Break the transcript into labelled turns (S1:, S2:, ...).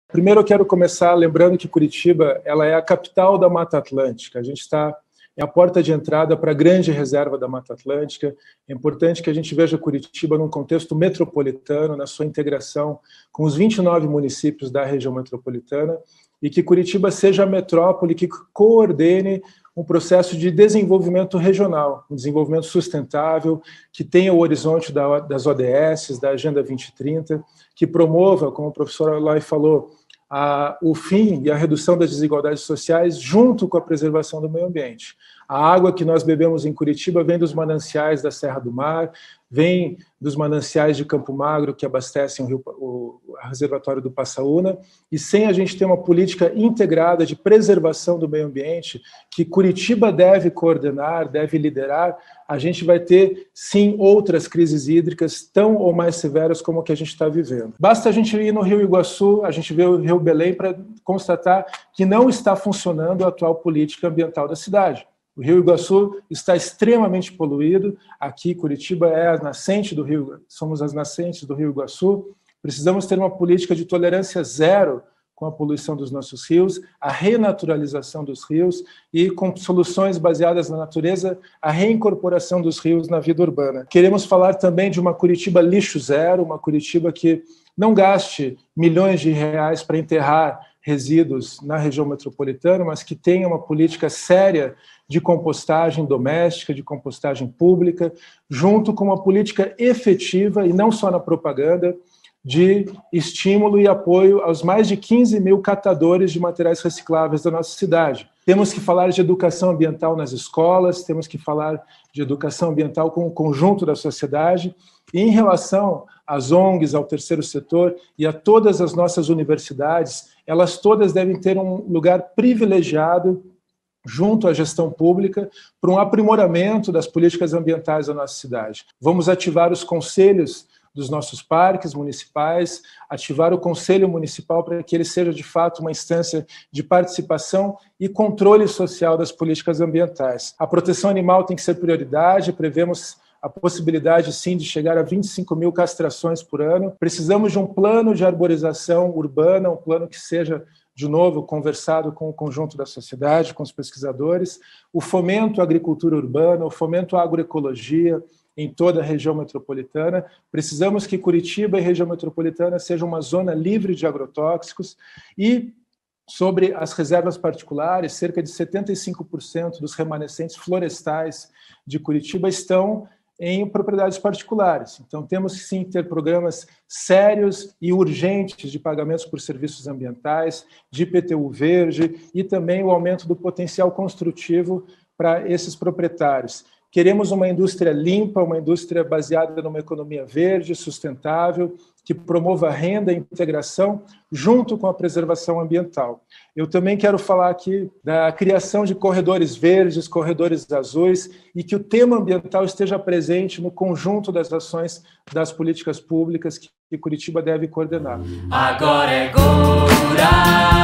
S1: Primeiro eu quero começar lembrando que Curitiba ela é a capital da Mata Atlântica. A gente é a porta de entrada para a grande reserva da Mata Atlântica. É importante que a gente veja Curitiba num contexto metropolitano, na sua integração com os 29 municípios da região metropolitana, e que Curitiba seja a metrópole que coordene um processo de desenvolvimento regional, um desenvolvimento sustentável, que tenha o horizonte das ODS, da Agenda 2030, que promova, como o professor Eloy falou, o fim e a redução das desigualdades sociais junto com a preservação do meio ambiente. A água que nós bebemos em Curitiba vem dos mananciais da Serra do Mar, vem dos mananciais de Campo Magro que abastecem o reservatório do Passaúna, e sem a gente ter uma política integrada de preservação do meio ambiente, que Curitiba deve coordenar, deve liderar, a gente vai ter, sim, outras crises hídricas tão ou mais severas como a que a gente está vivendo. Basta a gente ir no Rio Iguaçu, a gente vê o Rio Belém para constatar que não está funcionando a atual política ambiental da cidade. O Rio Iguaçu está extremamente poluído. Aqui, Curitiba é a nascente do Rio, somos as nascentes do Rio Iguaçu. Precisamos ter uma política de tolerância zero com a poluição dos nossos rios, a renaturalização dos rios e, com soluções baseadas na natureza, a reincorporação dos rios na vida urbana. Queremos falar também de uma Curitiba lixo zero, uma Curitiba que não gaste milhões de reais para enterrar resíduos na região metropolitana, mas que tenha uma política séria de compostagem doméstica, de compostagem pública, junto com uma política efetiva, e não só na propaganda, de estímulo e apoio aos mais de 15 mil catadores de materiais recicláveis da nossa cidade. Temos que falar de educação ambiental nas escolas, temos que falar de educação ambiental com o conjunto da sociedade, e em relação às ONGs, ao terceiro setor e a todas as nossas universidades, elas todas devem ter um lugar privilegiado junto à gestão pública para um aprimoramento das políticas ambientais da nossa cidade. Vamos ativar os conselhos dos nossos parques municipais, ativar o Conselho Municipal para que ele seja, de fato, uma instância de participação e controle social das políticas ambientais. A proteção animal tem que ser prioridade, prevemos a possibilidade, sim, de chegar a 25 mil castrações por ano. Precisamos de um plano de arborização urbana, um plano que seja, de novo, conversado com o conjunto da sociedade, com os pesquisadores, o fomento à agricultura urbana, o fomento à agroecologia, em toda a região metropolitana. Precisamos que Curitiba e região metropolitana seja uma zona livre de agrotóxicos. E sobre as reservas particulares, cerca de 75% dos remanescentes florestais de Curitiba estão em propriedades particulares. Então, temos que sim ter programas sérios e urgentes de pagamentos por serviços ambientais, de IPTU verde e também o aumento do potencial construtivo para esses proprietários. Queremos uma indústria limpa, uma indústria baseada numa economia verde, sustentável, que promova renda e integração junto com a preservação ambiental. Eu também quero falar aqui da criação de corredores verdes, corredores azuis, e que o tema ambiental esteja presente no conjunto das ações das políticas públicas que Curitiba deve coordenar.
S2: Agora é Gora!